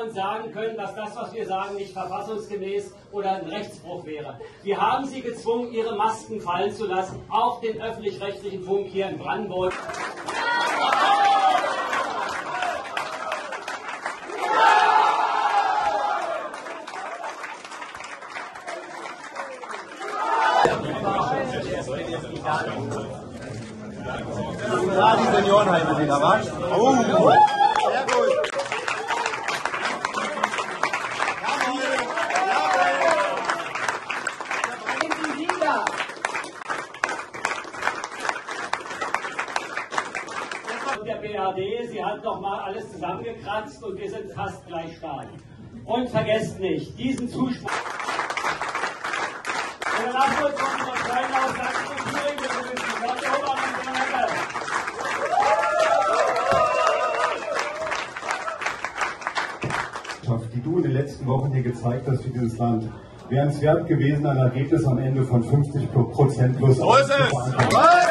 uns sagen können, dass das, was wir sagen, nicht verfassungsgemäß oder ein Rechtsbruch wäre. Wir haben sie gezwungen, ihre Masken fallen zu lassen, auch den öffentlich-rechtlichen Funk hier in Brandenburg. Ja, die Seniorenheime wieder, was? Oh! Sehr gut! Und der BRD, sie hat noch mal alles zusammengekratzt und wir sind fast gleich stark. Und vergesst nicht, diesen Zuspruch. Wir lassen uns unsere Freunde aus Sachsen und Thüringen begrüßen. Die du in den letzten Wochen hier gezeigt hast für dieses Land, wären es wert gewesen, ein Ergebnis am Ende von 50% plus. So ist es!